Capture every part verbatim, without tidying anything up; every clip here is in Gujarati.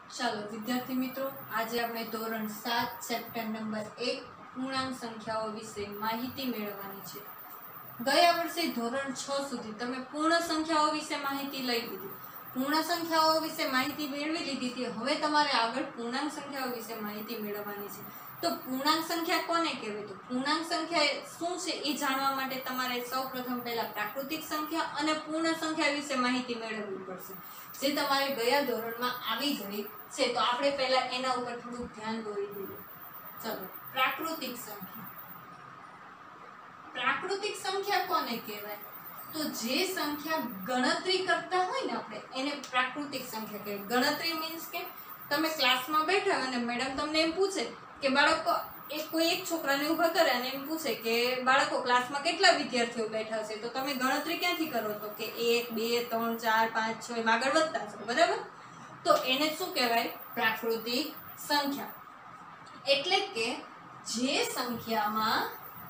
ચાલો વિદ્યાર્થી મિત્રો, આજે આપણે ધોરણ સાત ચેપ્ટર નંબર એક પૂર્ણાંક સંખ્યાઓ વિશે માહિતી મેળવવાની છે. ગયા વર્ષે ધોરણ છ સુધી તમે પૂર્ણ સંખ્યાઓ વિશે માહિતી લઈ લીધી. પૂર્ણ સંખ્યાઓ વિશે માહિતી મેળવી લીધી હતી. હવે તમારે આગળ પૂર્ણાંક સંખ્યાઓ વિશે માહિતી મેળવવાની છે. તો પૂર્ણાંક સંખ્યા કોને કહેવાય? તો પૂર્ણાંક સંખ્યા શું છે એ જાણવા માટે તમારે સૌપ્રથમ પહેલા પ્રાકૃતિક સંખ્યા અને પૂર્ણ સંખ્યા વિશે માહિતી મેળવવી પડશે, જે તમારે ગયા ધોરણમાં આવી ગઈ છે. તો આપણે પહેલા એના ઉપર થોડું ધ્યાન દોરી દઈએ. ચલો, પ્રાકૃતિક સંખ્યા. પ્રાકૃતિક સંખ્યા કોને કહેવાય? તો જે સંખ્યા ગણતરી કરતા હોય ને આપણે એને પ્રાકૃતિક સંખ્યા કહેવાય. ગણતરી મીન્સ કે તમે ક્લાસમાં બેઠા અને મેડમ તમને એમ પૂછે કે બાળકો એક કોઈ એક છોકરાને ઊભા કરે અને એમ પૂછે કે બાળકો ક્લાસમાં કેટલા વિદ્યાર્થીઓ બેઠા છે, તો તમે ગણતરી ક્યાંથી કરો? તો કે એક બે ત્રણ ચાર પાંચ છ એમ આગળ વધતા છો, બરાબર? તો એને શું કહેવાય? પ્રાકૃતિક સંખ્યા. એટલે કે જે સંખ્યામાં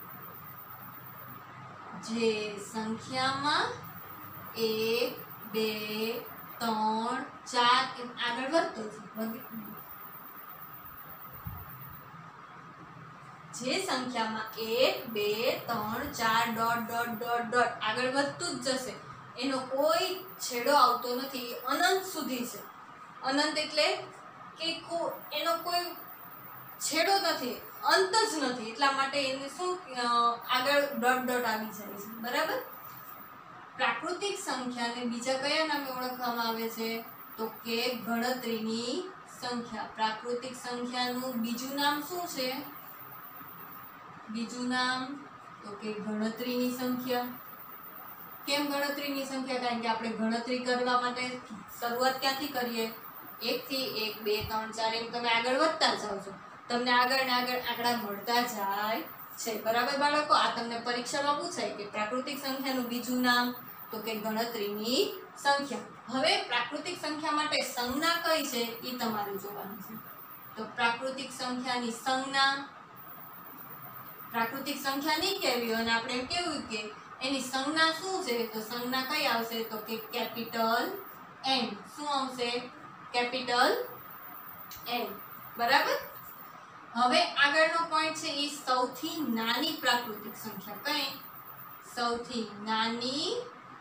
જે સંખ્યામાં એક બે ત્રણ ચાર એમ આગળ વધતો છે. જે સંખ્યામાં એક બે ત્રણ ચાર ડોટ ડોટ ડોટ ડોટ આગળ વધતું જ જશે, એનો કોઈ છેડો આવતો નથી, અનંત સુધી છે. અનંત એટલે કે એનો કોઈ છેડો નથી, અંત જ નથી, એટલા માટે એને શું આગળ ડોટ ડોટ આવી જાય છે, બરાબર? પ્રાકૃતિક સંખ્યાને બીજા કયા નામે ઓળખવામાં આવે છે? તો કે ગણતરીની સંખ્યા. પ્રાકૃતિક સંખ્યાનું બીજું નામ શું છે? બીજું નામ તો કે ગણતરીની સંખ્યા. કેમ ગણતરીની સંખ્યા? કારણ કે આપણે ગણતરી કરવા માટે શરૂઆત ક્યાંથી કરીએ? એક થી એક બે ત્રણ ચાર એમ તમે આગળ વધતા જાઓ છો, તમને આગળ ને આગળ આંકડા મળતા જાય છે, બરાબર બાળકો? આ તમને પરીક્ષામાં પૂછાય કે પ્રાકૃતિક સંખ્યાનું બીજું નામ તો કે ગણતરીની સંખ્યા. હવે પ્રાકૃતિક સંખ્યા માટે સંજ્ઞા કઈ છે એ તમારે જોવાનું છે. તો પ્રાકૃતિક સંખ્યાની સંજ્ઞા પ્રાકૃતિક સંખ્યા નહીં કહેવી અને આપણે એમ કેવું કે એની સંજ્ઞા શું છે? તો સંજ્ઞા કઈ આવશે? તો કે કેપિટલ એન. શું આવશે? કેપિટલ એન, બરાબર? હવે આગળનો પોઈન્ટ છે એ સૌથી નાની પ્રાકૃતિક સંખ્યા. કઈ? સૌથી નાની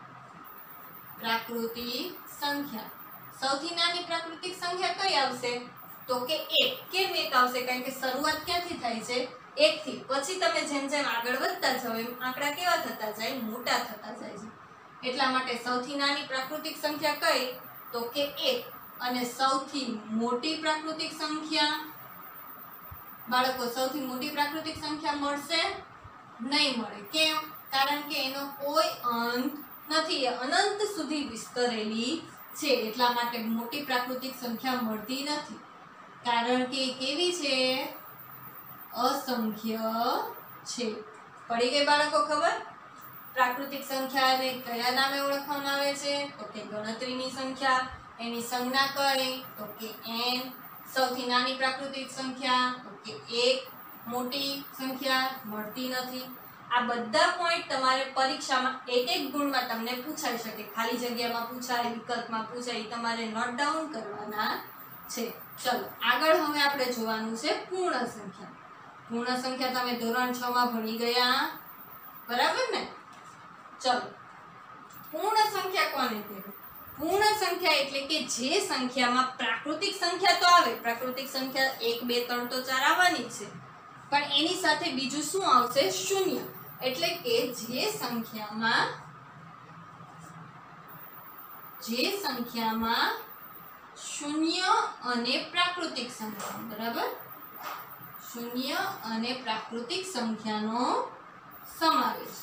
પ્રાકૃતિક સંખ્યા. સૌથી નાની પ્રાકૃતિક સંખ્યા કઈ આવશે? તો કે એક. કેમ એક આવશે? કારણ કે શરૂઆત ક્યાંથી થાય છે? એક થી. પછી તમે જેમ જેમ આગળ વધતા જાઓ એમ આંકડા કેવા થતા જાય? મોટા થતા જાય છે. એટલા માટે સૌથી નાની પ્રાકૃતિક સંખ્યા કઈ? તો કે એક. અને સૌથી મોટી પ્રાકૃતિક સંખ્યા બાળકો, સૌથી મોટી પ્રાકૃતિક સંખ્યા મળશે નહીં મળે. કેમ? કારણ કે એનો કોઈ અંત નથી, અનંત સુધી વિસ્તરેલી છે, એટલા માટે મોટી પ્રાકૃતિક સંખ્યા મળતી નથી. કારણ કે કેવી છે? અસંખ્ય છે. પડી ગઈ બાળકો ખબર? પ્રાકૃતિક સંખ્યાને કયા નામે ઓળખવામાં આવે છે? તો કે ગણતરીની સંખ્યા. એની સંજ્ઞા કઈ? તો કે એન. સૌથી નાની પ્રાકૃતિક સંખ્યા તો કે એક. મોટી સંખ્યા મળતી નથી. આ બધા પોઈન્ટ તમારે પરીક્ષામાં એક એક ગુણમાં તમને પૂછાઈ શકે. ખાલી જગ્યામાં પૂછાય, વિકલ્પમાં પૂછાય, તમારે નોટ ડાઉન કરવાના છે. ચલો આગળ હવે આપણે જોવાનું છે પૂર્ણ સંખ્યા. પૂર્ણ સંખ્યા તમે ધોરણ છ માં ભણી ગયા, બરાબર ને? ચલો, પૂર્ણ સંખ્યા કોને કહેવાય? પૂર્ણ સંખ્યા એટલે કે જે સંખ્યામાં પ્રાકૃતિક સંખ્યા તો આવે, પ્રાકૃતિક સંખ્યા એક બે ત્રણ તો ચાર આવવાની જ છે, પણ એની સાથે બીજું શું આવશે? શૂન્ય. એટલે કે જે સંખ્યામાં જે સંખ્યામાં શૂન્ય અને પ્રાકૃતિક સંખ્યા, બરાબર? શૂન્ય અને પ્રાકૃતિક સંખ્યાનો સમાવેશ.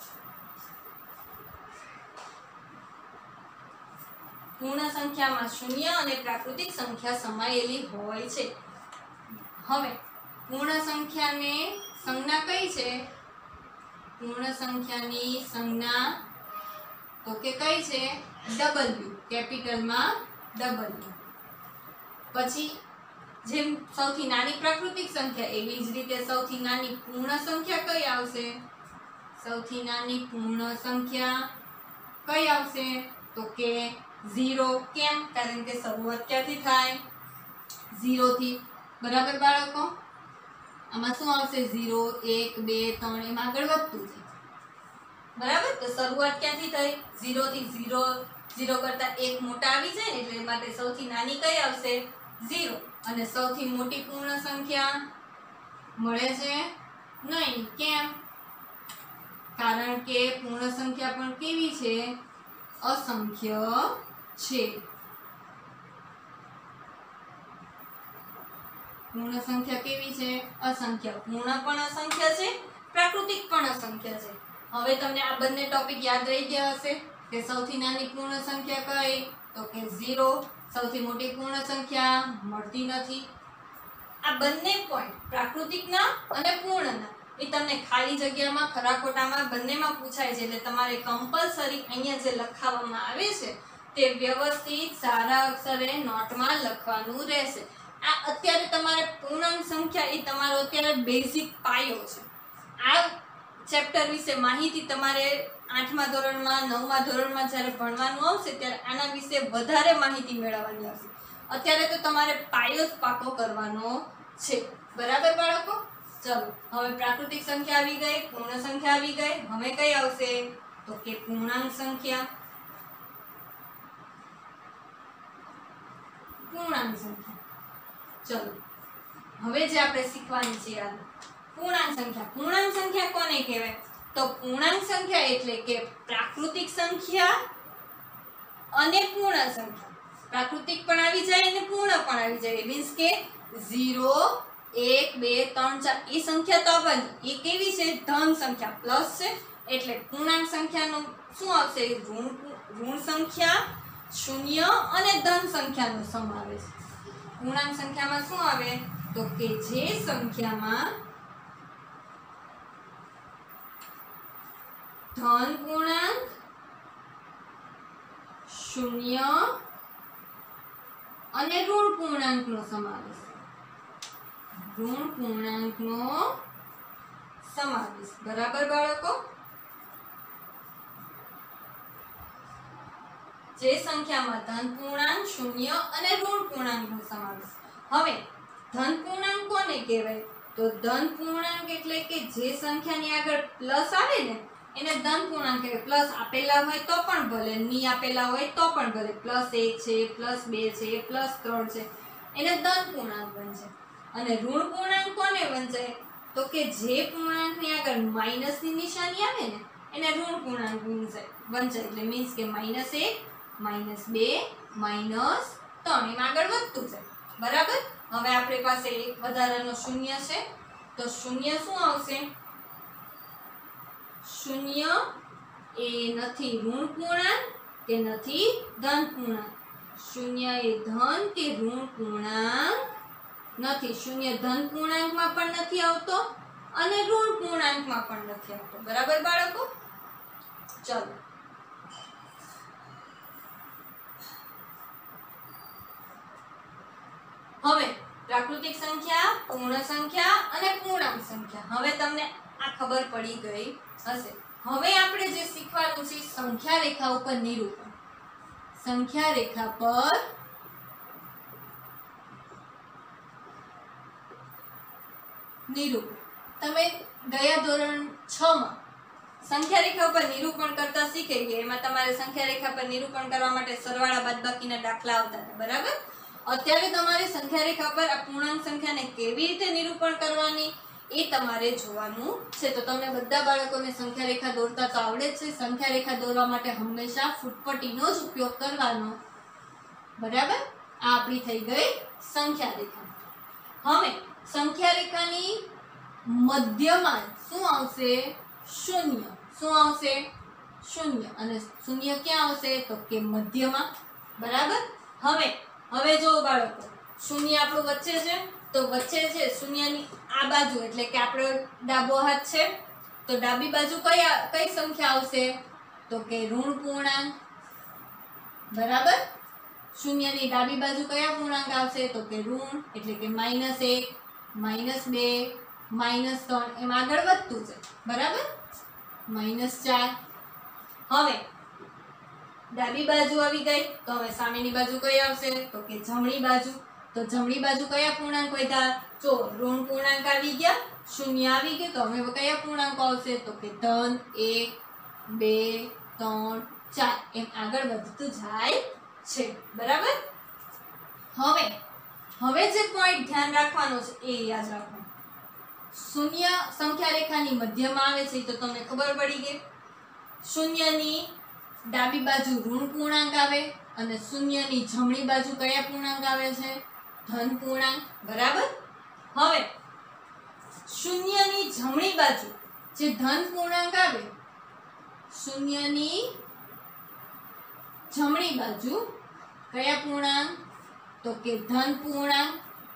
પૂર્ણ સંખ્યામાં શૂન્ય અને પ્રાકૃતિક સંખ્યા સમાયેલી હોય છે. હવે પૂર્ણ સંખ્યાને સંજ્ઞા કઈ છે? પૂર્ણ સંખ્યાની સંજ્ઞા તો કે કઈ છે? ડબલ્યુ. કેપિટલમાં ડબલ્યુ. પછી જેમ સૌથી નાની પ્રાકૃતિક સંખ્યા એવી જ રીતે સૌથી નાની પૂર્ણ સંખ્યા કઈ આવશે? સૌથી નાની પૂર્ણ સંખ્યા કઈ આવશે? તો કે ઝીરો. કેમ? કારણ કે શરૂઆત ક્યાંથી થાય? ઝીરો થી, બરાબર બાળકો? આમાં શું આવશે? ઝીરો, એક, બે, ત્રણ એમ આગળ વધતું છે, બરાબર? તો શરૂઆત ક્યાંથી થઈ? ઝીરો થી. ઝીરો ઝીરો કરતા એક મોટા આવી જાય ને એટલે માટે સૌથી નાની કઈ આવશે? ઝીરો. અને સૌથી મોટી પૂર્ણ સંખ્યા મળે છે નહીં. કેમ? કારણ કે પૂર્ણ સંખ્યા પણ કેવી છે? અસંખ્ય છે. પૂર્ણ સંખ્યા કેવી છે? અસંખ્ય. પૂર્ણ પણ અસંખ્ય છે, પ્રાકૃતિક પણ અસંખ્ય છે. હવે તમને આ બંને ટોપિક યાદ રહી ગયા હશે કે સૌથી નાની પૂર્ણ સંખ્યા કઈ? તો કે ઝીરો. સૌથી મોટી પૂર્ણ સંખ્યા મળતી નથી. આ બંને પોઈન્ટ પ્રાકૃતિકના અને પૂર્ણના એ તમને ખાલી જગ્યામાં, ખરા ખોટામાં બંનેમાં પૂછાય છે. એટલે તમારે કમ્પલસરી અહીંયા જે લખાવવામાં આવે છે તે વ્યવસ્થિત સારા અક્ષરે નોટમાં લખવાનું રહેશે. આ અત્યારે તમારે પૂર્ણાંક સંખ્યા એ તમારો અત્યારે બેઝિક પાયો છે. આ ચેપ્ટર વિશે માહિતી તમારે આઠમા ધોરણમાં, નવમા ધોરણમાં જ્યારે ભણવાનું આવશે ત્યારે આના વિશે વધારે માહિતી મેળવવાની આવશે. અત્યારે તો તમારે પાયો જ પાકો કરવાનો છે, બરાબર બાળકો? ચલો, હવે પ્રાકૃતિક સંખ્યા આવી ગઈ, પૂર્ણ સંખ્યા આવી ગઈ. હવે કઈ આવશે? તો કે પૂર્ણાંક સંખ્યા. પૂર્ણાંક સંખ્યા. ચલો, હવે જે આપણે શીખવાની છે યાદ પૂર્ણાંક સંખ્યા. પૂર્ણાંક સંખ્યા કોને કહેવાય? તો પૂર્ણાંક સંખ્યા એટલે કે પ્રાકૃતિક સંખ્યા અને પૂર્ણ સંખ્યા. પ્રાકૃતિક પણ આવી જાય અને પૂર્ણ પણ આવી જાય. મીન્સ કે ઝીરો, એક, બે, ત્રણ, ચાર એ સંખ્યા તો બંધ. એ કેવી છે? ધન સંખ્યા, પ્લસ છે. એટલે પૂર્ણાંક સંખ્યાનું શું આવશે? ઋણ ઋણ સંખ્યા, શૂન્ય અને ધન સંખ્યાનો સમાવેશ. પૂર્ણાંક સંખ્યામાં શું આવે? તો કે જે સંખ્યામાં ધન પૂર્ણાંક, શૂન્ય અને ઋણ પૂર્ણાંકનો સમાવેશ. ઋણ પૂર્ણાંકનો સમાવેશ, બરાબર બાળકો? જે સંખ્યામાં ધન પૂર્ણાંક, શૂન્ય અને ઋણ પૂર્ણાંકનો સમાવેશ. હવે ધન પૂર્ણાંક કોને કહેવાય? તો ધન પૂર્ણાંક એટલે કે જે સંખ્યાની આગળ પ્લસ આવે ને એને ધન પૂર્ણાંક કહેવાય. પ્લસ આપેલા હોય તો પણ ભલે, ની આપેલા હોય તો પણ ભલે. પ્લસ એક છે, પ્લસ બે છે, પ્લસ ત્રણ છે, એને ધન પૂર્ણાંક બનશે. અને ઋણ પૂર્ણાંક કોને બનશે? તો કે જે પૂર્ણાંકની આગળ માઇનસની નિશાની આવે ને એને ઋણ પૂર્ણાંક બનશે. બનશે એટલે મીન્સ કે માઇનસ એક, માઇનસ બે, માઇનસ ત્રણ એમ આગળ વધતું છે, બરાબર? હવે આપણી પાસે એક વધારાનો શૂન્ય છે, તો શૂન્ય શું આવશે? શૂન્ય એ નથી ઋણ પૂર્ણાંક કે નથી ધન પૂર્ણાંક. શૂન્ય એ ધન કે ઋણ પૂર્ણાંક નથી. શૂન્ય ધન પૂર્ણાંકમાં પણ નથી આવતો અને ઋણ પૂર્ણાંકમાં પણ નથી આવતો, બરાબર બાળકો? ચલો, હવે પ્રાકૃતિક સંખ્યા, પૂર્ણ સંખ્યા અને પૂર્ણાંક સંખ્યા. હવે તમને આ ખબર પડી ગઈ હશે. હવે આપણે જે શીખવાનું છે સંખ્યા રેખા ઉપર નિરૂપણ. સંખ્યા રેખા પર નિરૂપણ. તમે ગયા ધોરણ છ માં સંખ્યા રેખા ઉપર નિરૂપણ કરતા શીખી ગયા. એમાં તમારે સંખ્યા રેખા પર નિરૂપણ કરવા માટે સરવાળા બાદબાકીના દાખલા આવતા હતા, બરાબર? અત્યારે તમારે સંખ્યા રેખા પર આ પૂર્ણાંક સંખ્યાને કેવી રીતે નિરૂપણ કરવાની એ તમારે જોવાનું છે. તો તમને બધા બાળકોને સંખ્યા રેખા દોરતા તો આવડે જ છે. સંખ્યા રેખા દોરવા માટે હંમેશા ફૂટપટ્ટીનો જ ઉપયોગ કરવાનો, બરાબર? આ આપણી થઈ ગઈ સંખ્યા રેખા. હવે સંખ્યા રેખાની મધ્યમાં શું આવશે? શૂન્ય. શું આવશે? શૂન્ય. અને શૂન્ય ક્યાં આવશે? તો કે મધ્યમાં, બરાબર? હવે હવે જો બાળકો શૂન્ય આપણું વચ્ચે છે, તો વચ્ચે છે શૂન્યની આ બાજુ એટલે કે આપણો ડાબો હાથ છે, તો ડાબી બાજુ કઈ કઈ સંખ્યા આવશે? તો કે ઋણ પૂર્ણાંક, બરાબર? શૂન્યની ડાબી બાજુ કયા પૂર્ણાંક આવશે? તો કે ઋણ એટલે કે માઇનસ એક, માઇનસ બે, માઇનસ ત્રણ એમ આગળ વધતું છે, બરાબર? માઇનસ ચાર. હવે ડાબી બાજુ આવી ગઈ, તો હવે સામેની બાજુ કઈ આવશે? તો કે જમણી બાજુ. तो जमणी बाजू कया पूर्णांक વધ્યા? જો ઋણ પૂર્ણાંક આવી ગયા, શૂન્ય આવી ગયું, તો હવે કયા પૂર્ણાંક આવશે? તો કે ધન એક, બે, ત્રણ, ચાર એમ આગળ વધતું જાય છે. બરાબર. હવે હવે જે પોઈન્ટ ધ્યાન રાખવાનો છે એ યાદ રાખો. શૂન્ય સંખ્યા રેખાની મધ્યમાં આવે છે તો તમને ખબર પડી ગઈ. શૂન્યની ડાબી બાજુ ઋણ પૂર્ણાંક આવે અને શૂન્યની જમણી બાજુ કયા પૂર્ણાંક આવે છે? ધન પૂર્ણાંક. બરાબર. હવે શૂન્યની જમણી બાજુ જે ધન પૂર્ણાંક આવે, શૂન્યની જમણી બાજુ કયા પૂર્ણાંક? તો કે ધન પૂર્ણાંક.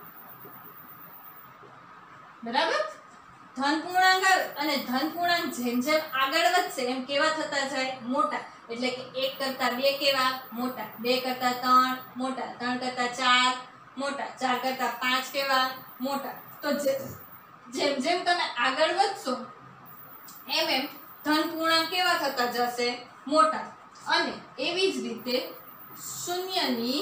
બરાબર. ધન પૂર્ણાંક આવે અને ધન પૂર્ણાંક જેમ જેમ આગળ વધશે એમ કેવા થતા જાય? મોટા. એટલે કે એક કરતા બે કેવા? મોટા. બે કરતા ત્રણ મોટા. ત્રણ કરતા ચાર મોટા. ચાર કરતા પાંચ કેવા? મોટા. તો જેમ જેમ તમે આગળ વધશો એમ એમ ધન પૂર્ણાંક કેવા થતા જશે? મોટા. અને એવી જ રીતે શૂન્યની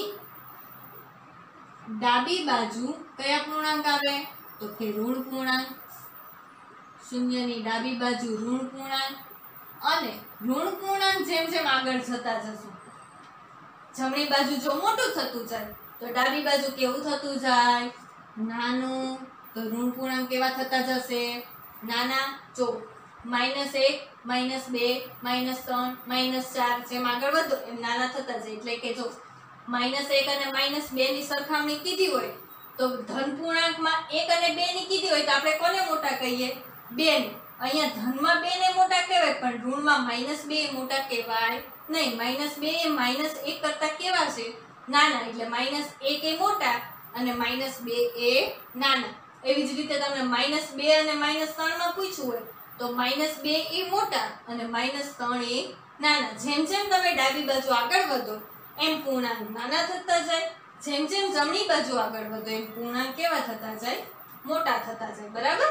ડાબી બાજુ કયા પૂર્ણાંક આવે? તો કે ઋણ પૂર્ણાંક. શૂન્યની ડાબી બાજુ ઋણ પૂર્ણાંક અને ઋણ પૂર્ણાંક જેમ જેમ આગળ જતા જશે જમણી બાજુ જો મોટું થતું જાય તો ડાબી બાજુ કેવું થતું જાય? નાનું. તો ઋણ પૂર્ણાંક કેવા થતા જશે? નાના. જો માઇનસ એક, માઇનસ બે, માઇનસ ત્રણ, માઇનસ ચાર જેમ આગળ વધો એમ નાના થતા જાય. એટલે કે જો માઇનસ એક અને માઇનસ બે ની સરખામણી કીધી હોય તો ધન પૂર્ણાંકમાં એક અને બે ની કીધી હોય તો આપણે કોને મોટા કહીએ? બે ને. અહીંયા ધનમાં બે ને મોટા કહેવાય પણ ઋણમાં માઇનસ બે મોટા કહેવાય નહીં. માઇનસ બે એ માઇનસ એક કરતા કેવા છે? નાના. એટલે માઇનસ એક એ મોટા અને માઇનસ બે એ નાના. એવી જ રીતે તમને માઇનસ બે અને માઇનસ ત્રણ માં પૂછ્યું હોય તો માઇનસ બે એ મોટા અને માઇનસ ત્રણ એ નાના. જેમ જેમ તમે ડાબી બાજુ આગળ વધો એમ પૂર્ણાંક નાના થતા જાય. જેમ જેમ જમણી બાજુ આગળ વધો એમ પૂર્ણાંક કેવા થતા જાય? મોટા થતા જાય. બરાબર.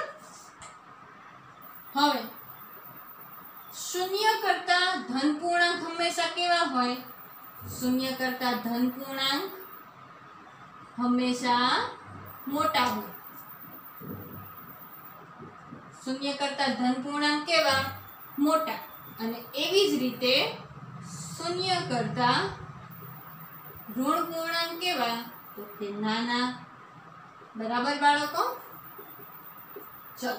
હવે શૂન્ય કરતા ધન પૂર્ણાંક હંમેશા કેવા હોય? શૂન્ય કરતા ધન પૂર્ણાંક હંમેશા મોટા હોય. શૂન્ય કરતા ધન પૂર્ણાંક કેવા? મોટા. અને એવી જ રીતે શૂન્ય કરતા ઋણ પૂર્ણાંક કેવા? તો કે નાના. બરાબર બાળકો? ચલો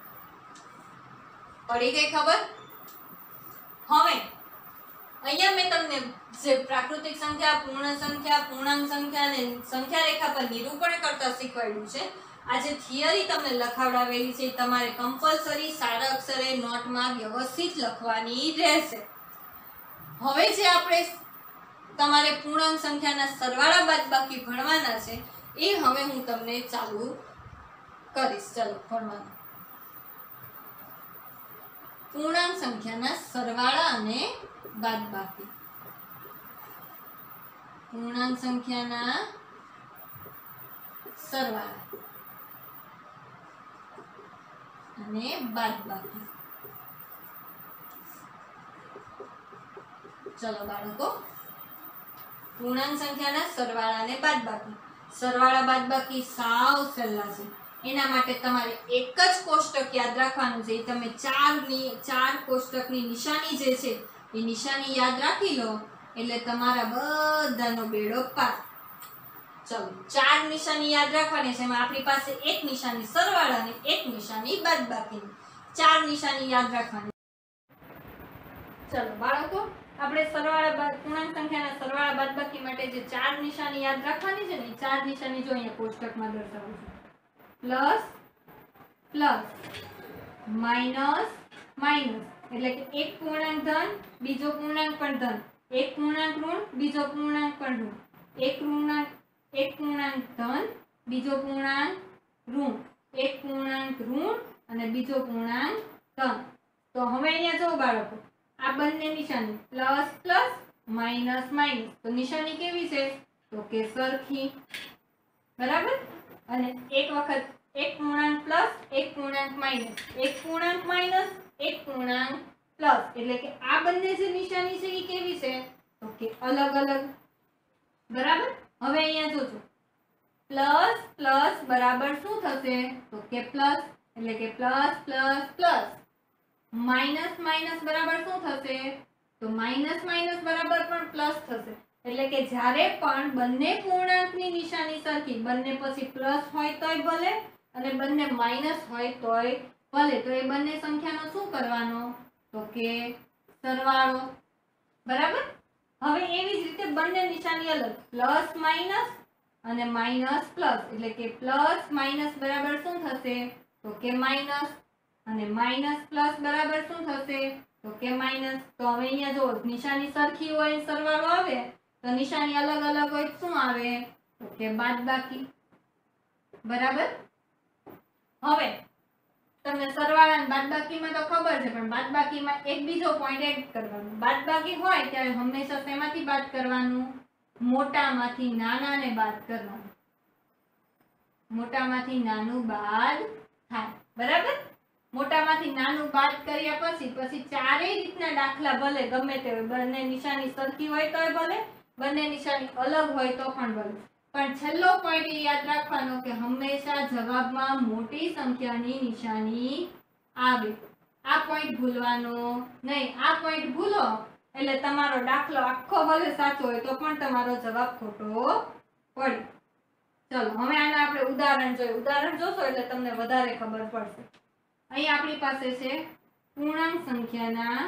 પડી ગઈ ખબર? હવે અહીંયા મેં તમને જે પ્રાકૃતિક સંખ્યા, પૂર્ણ સંખ્યા, પૂર્ણાંક સંખ્યા અને સંખ્યા રેખા પર નિરૂપણ કરતા શીખવાડ્યું છે. આ જે થિયરી તમને લખાવડાવેલી છે તમારે કમ્પલસરી સારા અક્ષરે નોટમાં વ્યવસ્થિત લખવાની રહેશે. હવે જે આપણે તમારે પૂર્ણાંક સંખ્યાના સરવાળા બાદબાકી ભણવાના છે એ હવે હું તમને ચાલુ કરીશ. ચલો ભણવાનું. પૂર્ણાંક સંખ્યાના સરવાળા અને બાદબાકી. પૂર્ણાંક સંખ્યાના સરવાળા અને બાદબાકી. ચલો બાળકો, પૂર્ણાંક સંખ્યાના સરવાળા અને બાદબાકી. સરવાળા બાદબાકી સાવ સહેલા છે. એના માટે તમારે એક જ કોષ્ટક યાદ રાખવાનું છે. તમે ચાર ની ચાર કોષ્ટકની નિશાની જે છે એ નિશાની યાદ રાખી લો એટલે તમારા બધાનો બેડો પાર. ચલો ચાર નિશાની યાદ રાખવાની છે. એમાં આપણી પાસે એક નિશાની સરવાળા અને એક નિશાની બાદબાકીની. ચાર નિશાની યાદ રાખવાની. ચલો બાળકો, આપણે સરવાળા પૂર્ણાંક સંખ્યાના સરવાળા બાદબાકી માટે જે ચાર નિશાની યાદ રાખવાની છે ને એ ચાર નિશાની જો અહીંયા કોષ્ટકમાં દર્શાવું છું. પ્લસ પ્લસ, માઇનસ માઇનસ, એટલે કે એક પૂર્ણાંક ધન બીજો પૂર્ણાંક પણ ધન, એક પૂર્ણાંક ઋણ બીજો પૂર્ણાંક પણ ઋણ, એક પૂર્ણાંક એક પૂર્ણાંક ધન બીજો પૂર્ણાંક ઋણ, એક પૂર્ણાંક ઋણ અને બીજો પૂર્ણાંક ધન. તો હવે અહીંયા જો બાળકો, આ બંને નિશાની પ્લસ પ્લસ માઇનસ માઇનસ, તો નિશાની કેવી છે? તો કે સરખી. બરાબર. અને એક વખત એક પૂર્ણાંક પ્લસ એક પૂર્ણાંક માઇનસ, એક પૂર્ણાંક માઇનસ એક પૂર્ણાંક પ્લસ, એટલે કે આ બંને જે નિશાની છે એ કેવી છે? તો કે અલગ અલગ. બરાબર. હવે અહીંયા જોજો, પ્લસ પ્લસ બરાબર શું થશે તો કે પ્લસ એટલે કે plus plus plus minus minus બરાબર શું થશે તો માઇનસ માઇનસ બરાબર પણ પ્લસ થશે એટલે કે જ્યારે પણ બંને પૂર્ણાંકની નિશાની સરખી બંને પછી પ્લસ હોય તોય ભલે અને બંને માઇનસ હોય તોય ભલે તો એ બંને સંખ્યાનો શું કરવાનો તો કે સરવાળો બરાબર હવે એવી જ રીતે બંને નિશાની અલગ પ્લસ માઇનસ અને માઇનસ પ્લસ એટલે કે પ્લસ માઇનસ બરાબર શું થશે તો કે માઇનસ અને માઇનસ પ્લસ બરાબર શું થશે તો કે માઇનસ તો હવે અહીંયા જો નિશાની સરખી હોય સરવાળો આવે તો નિશાની અલગ અલગ હોય શું આવે તો કે બાદબાકી બરાબર હવે તમને સરવાળા અને બાદબાકીમાં તો ખબર છે પણ બાદબાકીમાં એક બીજો પોઈન્ટ એડ કરવાનો બાદબાકી હોય ત્યારે હંમેશા શેમાંથી બાદ કરવાનું મોટામાંથી નાનાને બાદ કરવાનું મોટામાંથી નાનું બાદ થાય બરાબર મોટામાંથી નાનું બાદ કર્યા પછી પછી ચારેય રીતના દાખલા ભલે ગમે તે હોય બંને નિશાની સરખી હોય તોય ભલે બંને નિશાની અલગ હોય તો પણ ભલે પણ છેલ્લો પોઈન્ટ એ યાદ રાખવાનો કે હંમેશા જવાબમાં મોટી સંખ્યાની નિશાની આવે આ પોઈન્ટ ભૂલવાનો નહીં આ પોઈન્ટ ભૂલો એટલે તમારો દાખલો આખો ભલે સાચો હોય તો પણ તમારો જવાબ ખોટો પડે ચલો હવે આના આપણે ઉદાહરણ જોઈએ ઉદાહરણ જોશો એટલે તમને વધારે ખબર પડશે અહીં આપણી પાસે છે પૂર્ણાંક સંખ્યાના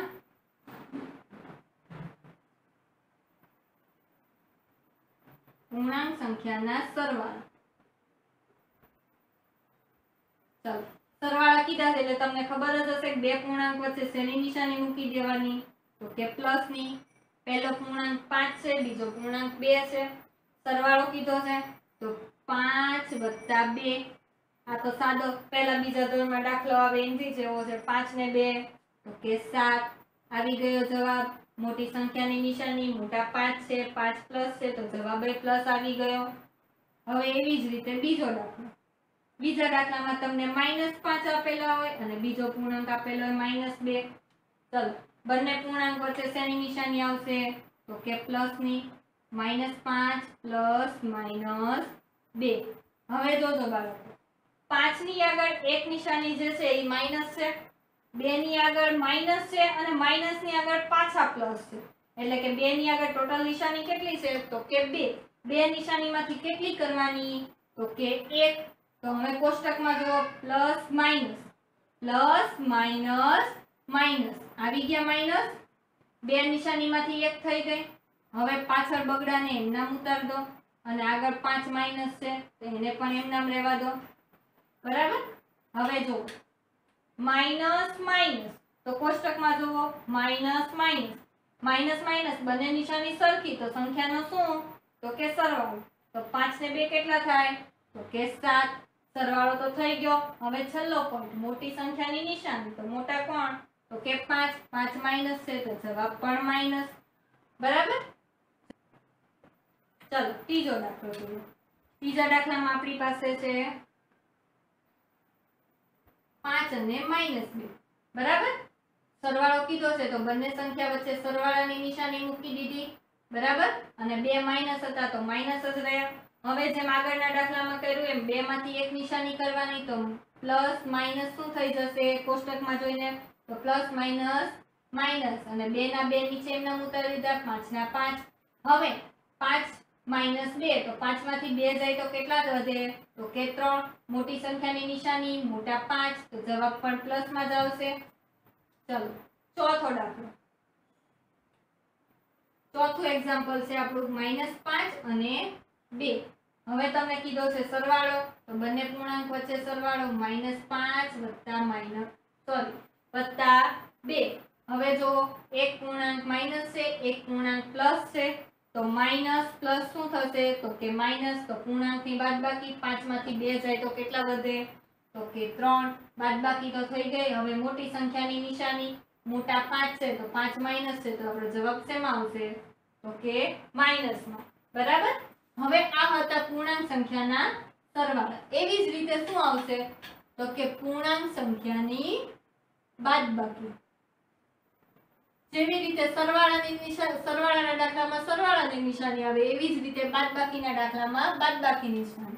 પૂર્ણાંક સંખ્યાના સરવાળા ચલો સરવાળા કીધા છે એટલે તમને ખબર જ હશે કે બે પૂર્ણાંક વચ્ચે શેની નિશાની મૂકી દેવાની તો કે પ્લસ ની પહેલો પૂર્ણાંક પાંચ છે બીજો પૂર્ણાંક બે છે સરવાળો કીધો છે તો પાંચ વત્તા બે આ તો સાદો પહેલા બીજા ધોરણમાં દાખલો આવે એનથી જેવો છે પાંચ ને બે તો કે સાત આવી ગયો જવાબ મોટી સંખ્યાની નિશાની મોટા પાંચ છે પાંચ પ્લસ છે તો જવાબ એ પ્લસ આવી ગયો હવે એવી જ રીતે બીજો દાખલો બીજા દાખલામાં તમને માઇનસ પાંચ આપેલા હોય અને બીજો પૂર્ણાંક આપેલો હોય માઇનસ બે ચલો બંને પૂર્ણાંક વચ્ચે શેની નિશાની આવશે તો કે પ્લસ ની માઇનસ પાંચ પ્લસ માઇનસ બે હવે જોજો બાળકો પાંચ ની આગળ એક નિશાની જે છે એ માઇનસ છે બે ની આગળ માઇનસ છે અને માઇનસ ની આગળ પાછા પ્લસ છે એટલે કે બે ની આગળ ટોટલ નિશાની કેટલી છે તો કે બે બે નિશાનીમાંથી કેટલી કરવાની તો કે એક તો હવે કોષ્ટકમાં જો plus minus plus minus minus આવી ગયા માઇનસ બે નિશાનીમાંથી એક થઈ ગઈ હવે પાછળ બગડાને એમ નામ ઉતાર દો અને આગળ પાંચ માઇનસ છે તો એને પણ એમ નામ રહેવા દો બરાબર હવે જો માઇનસ માઇનસ તો કોષ્ટકમાં જુઓ માઇનસ માઇનસ માઇનસ માઇનસ બંને નિશાની સરખી તો સંખ્યાનો શું તો કે સરવાળો તો પાંચ ને બે કેટલા થાય તો કે સાત સરવાળો તો થઈ ગયો હવે છેલ્લો પોઈન્ટ મોટી સંખ્યાની નિશાની તો મોટા કોણ તો કે પાંચ પાંચ માઇનસ છે તો જવાબ પણ માઇનસ બરાબર ચલો ત્રીજો દાખલો જોઈએ ત્રીજા દાખલામાં આપણી પાસે છે પાંચ અને માઇનસ બે બરાબર સરવાળો કીધો છે તો બંને સંખ્યા વચ્ચે સરવાળાની નિશાની મૂકી દીધી બરાબર અને બે માઇનસ હતા તો માઇનસ જ રહ્યા હવે જેમ આગળના દાખલામાં કર્યું એમ બે માંથી એક નિશાની કરવાની તો પ્લસ માઇનસ શું થઈ જશે કોષ્ટકમાં જોઈને તો પ્લસ માઇનસ માઇનસ અને બે ના બે નીચે એમના ઉતારી દીધા પાંચ ના પાંચ હવે પાંચ માઇનસ બે તો પાંચ માંથી બે જાય તો કેટલા વધે તો કે ત્રણ મોટી સંખ્યાની નિશાની મોટા પાંચ તો જવાબ પણ પ્લસ માં જ આવશે ચલો ચોથો દાખલો ચોથું એક્ઝામ્પલ છે આપણું માઇનસ પાંચ અને બે હવે તમને કીધો છે સરવાળો તો બંને પૂર્ણાંક વચ્ચે સરવાળો માઇનસ પાંચ વત્તા માઇનસ સોરી વત્તા બે હવે જો એક પૂર્ણાંક માઇનસ છે એક પૂર્ણાંક પ્લસ છે તો માઇનસ પ્લસ શું થશે તો કે માઇનસ તો પૂર્ણાંકની બાદબાકી પાંચ માંથી બે જાય તો કેટલા વધે તો કે ત્રણ બાદબાકી તો થઈ ગઈ હવે મોટી સંખ્યાની નિશાની મોટા પાંચ છે તો પાંચ માઇનસ છે તો આપણો જવાબ શેમાં આવશે તો કે માઇનસમાં બરાબર હવે આ હતા પૂર્ણાંક સંખ્યાના સરવાળા એવી જ રીતે શું આવશે તો કે પૂર્ણાંક સંખ્યાની બાદબાકી જેવી રીતે સરવાળાની નિશાની સરવાળાના દાખલામાં સરવાળાની નિશાની આવે એવી જ રીતે બાદબાકીના દાખલામાં બાદબાકીની નિશાની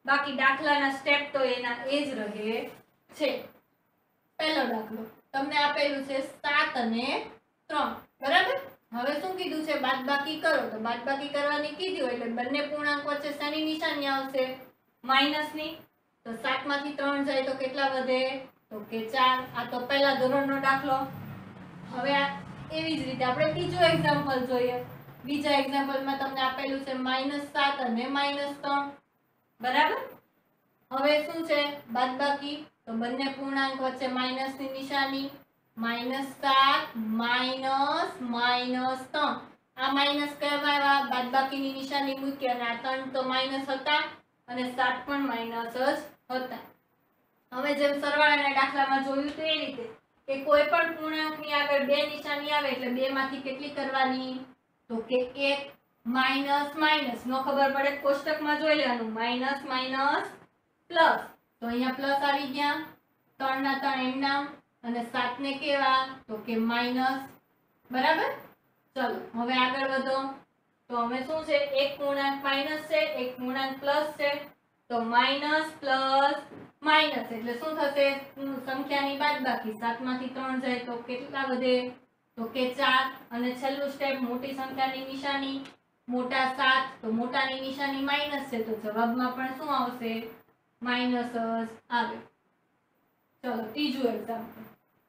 બાકી દાખલાના સ્ટેપ તો એના એ જ રહે છે. પહેલો દાખલો તમને આપેલું છે સાત અને ત્રણ, બરાબર. હવે શું કીધું છે? બાદબાકી કરો. તો બાદબાકી કરવાની કીધી હોય એટલે બંને પૂર્ણાંક વચ્ચે શાની નિશાની આવશે? માઈનસની. તો સાત માંથી ત્રણ જાય તો કેટલા વધે? તો કે ચાર. આ તો પહેલા ધોરણનો દાખલો. હવે આ એવી જ રીતે આપણે બીજો એક્ઝામ્પલ જોઈએ. બીજા એક્ઝામ્પલમાં તમને આપેલું છે માઇનસ સાત અને માઇનસ ત્રણ, બરાબર. હવે શું છે? બાદબાકી. તો બંને પૂર્ણાંક વચ્ચે માઇનસ ની નિશાની. માઇનસ સાત માઇનસ માઇનસ ત્રણ. આ માઇનસ કહેવાય, બાદબાકીની નિશાની મૂકી અને આ ત્રણ તો માઇનસ હતા અને સાત પણ માઇનસ જ હતા. હવે જેમ સરવાળાના દાખલામાં જોયું તો એ રીતે કે કોઈ પણ પૂર્ણાંકની આગળ બે નિશાની આવે એટલે બે માંથી કેટલી કરવાની? તો કે એક. માઇનસ માઇનસ નો ખબર પડે કોષ્ટકમાં જોઈ લેવાનું. Minus minus plus. તો અહીંયા પ્લસ આવી ગયા. ત્રણ ના ત્રણ એમ નામ અને સાત ને કેવા? તો કે માઇનસ, બરાબર. ચલો હવે આગળ વધો. તો હવે શું છે? એક પૂર્ણાંક માઇનસ છે, એક પૂર્ણાંક પ્લસ છે. તો માઇનસ પ્લસ માઇનસ એટલે શું થશે? સંખ્યાની બાદબાકી. સાત માંથી ત્રણ જાય તો કેટલા વધે? તો કે ચાર. અને છેલ્લું સ્ટેપ મોટી સંખ્યાની નિશાની. મોટા સાત તો મોટાની નિશાની માઇનસ છે તો જવાબમાં પણ શું આવશે? માઇનસ જ આવે. ચલો ત્રીજું એક્ઝામ્પલ.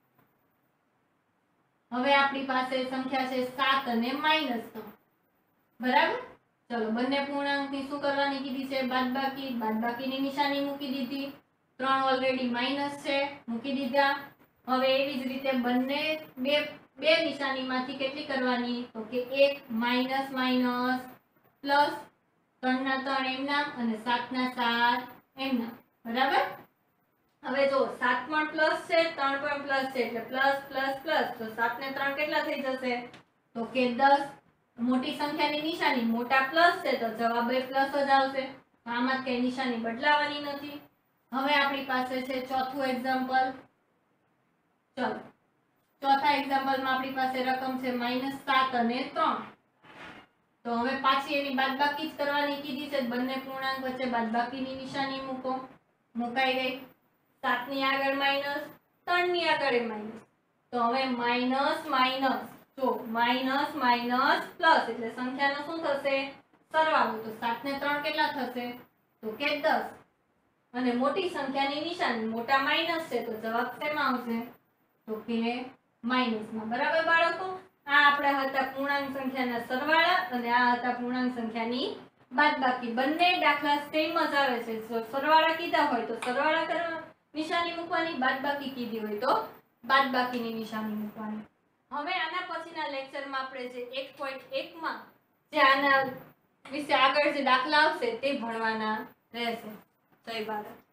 હવે આપણી પાસે સંખ્યા છે સાત અને માઇનસ ત્રણ, બરાબર. ચલો બંને પૂર્ણાંકની શું કરવાની કીધી છે? બાદબાકી. બાદબાકીની નિશાની મૂકી દીધી. ત્રણ ઓલરેડી માઇનસ છે, મૂકી દીધા. હવે એવી જ રીતે બંને બે બે નિશાનીમાંથી કેટલી કરવાની? તો કે એક. Minus minus plus. ત્રણ ના ત્રણ એમ નામ અને સાત ના સાત એમ નામ, બરાબર. હવે જો સાત પણ પ્લસ છે, ત્રણ પણ પ્લસ છે એટલે પ્લસ પ્લસ પ્લસ. તો સાત ને ત્રણ કેટલા થઈ જશે? તો કે દસ. મોટી સંખ્યાની નિશાની મોટા પ્લસ છે તો જવાબ એ પ્લસ જ આવશે. આમાં કઈ નિશાની બદલાવાની નથી. હવે આપણી પાસે છે ચોથું એક્ઝામ્પલ. ચલો ચોથા એક્ઝામ્પલમાં આપણી પાસે રકમ છે માઇનસ સાત અને ત્રણ. તો હવે પાછી એની બાદબાકી જ કરવાની કીધી છે. બંને પૂર્ણાંક વચ્ચે બાદબાકીની નિશાની મૂકો. મુકાઈ ગઈ. સાત ની આગળ માઇનસ, ત્રણ ની આગળ માઇનસ. તો હવે માઇનસ માઇનસ. તો માઇનસ માઇનસ પ્લસ એટલે સંખ્યાનો શું થશે? સરવાળો. તો સાત ને ત્રણ કેટલા થશે? તો કે દસ. અને મોટી સંખ્યાની નિશાની મોટા માઇનસ છે તો જવાબ શેમાં આવશે? તો કે માઇનસમાં, બરાબર બાળકો. આ આપણા હતા પૂર્ણાંક સંખ્યાના સરવાળા અને આ હતા પૂર્ણાંક સંખ્યાની બાદબાકી. બંને દાખલા સેમ જ આવે છે. સરવાળા કીધા હોય તો સરવાળા કરવા નિશાની મૂકવાની, બાદબાકી કીધી હોય તો બાદબાકીની નિશાની મૂકવાની. હવે આના પછીના લેક્ચરમાં આપણે જે એક પોઈન્ટ એક માં જે આના વિશે આગળ જે દાખલા આવશે તે ભણવાના રહેશે. જય ભારત.